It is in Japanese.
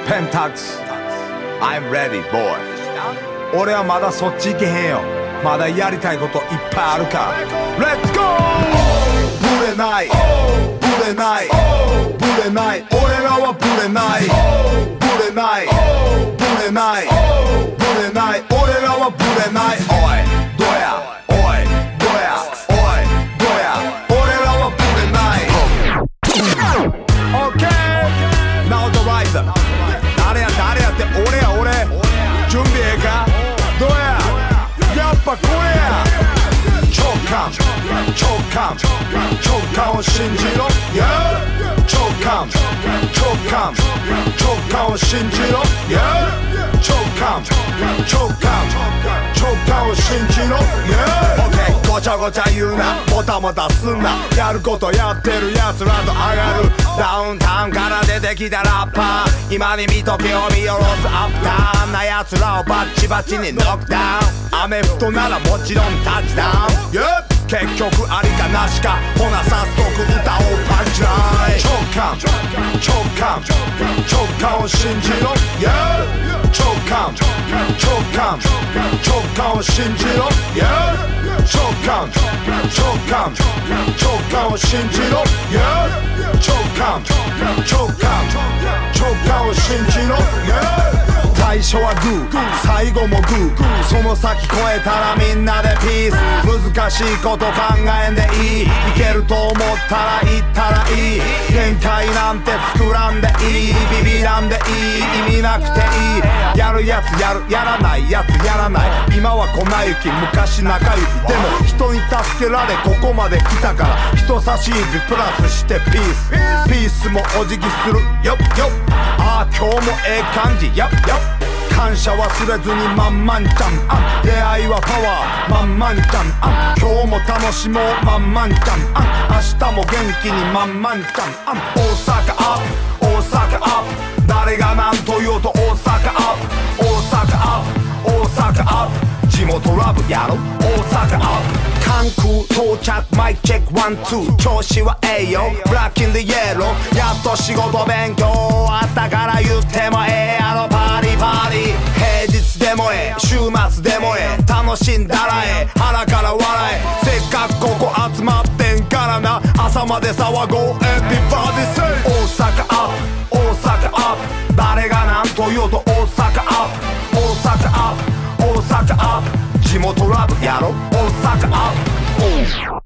ペンタックス I'm ready boy 俺はまだそっち行けへんよ。まだやりたいこといっぱいあるから Let's go ブレないブレないブレない、俺らはブレないブレないブレないブレない、俺らはブレない。おいどやおいどやおいどや、俺らはブレない。 OK Now the riser 誰や誰やって俺や俺、準備ええか、どややっぱこれや、直感直感直感を信じろ、yeah! 直感直感直感を信じろ、yeah! 直感直感直感を信じろ、yeah! OK ごちゃごちゃ言うな、もたもたすんな、やることやってるやつらと上がる、ダウンタウンから出てきたラッパー、今に見とけを見下ろすアップタウンなやつらをバッチバチにノックダウン、アメフトならもちろんタッチダウン、yeah! 結局ありかなしか、ほな早速歌おうパンチライン、直感直感直感を信じろ、yeah! 直感直感直感を信じろ、yeah! 直感直感直感を信じろ、yeah! 直感直感直感を信じろ、yeah! 最初はグー最後もグー、その先越えたらみんなでピース、難しいこと考えんでいい、いけると思ったら言ったらいい、限界なんて作らんでいい、ビビらんでいい、意味なくていい、やるやつやるやらないやつやらない、今は粉雪昔仲良き、でも人に助けられここまで来たから、人差し指プラスしてピース、ピースもお辞儀するよっよっ、ああ今日もええ感じやっやっ、感謝忘れずにまんまんちゃん、出会いはパワーまんまんちゃん、今日も楽しもうまんまんちゃん、明日も元気にまんまんちゃん、大阪アップ大阪アップ、誰が何と言おうと大阪アップ大阪アップ大阪アップ、地元ラブやろ大阪アップ、関空到着マイクチェックワンツー、調子はええよブラックインデイエロー、やっと仕事勉強あったから言ってもええやろパーティーパーティー、平日でもええ週末でもええ、楽しんだらええ腹から笑え、せっかくここ集まってんからな、朝まで騒ごうエビバディセイ、大阪アップ大阪アップ、誰が何と言おうと大阪アップ大阪アップ大阪アップ、地元ラブやろ大阪アップ。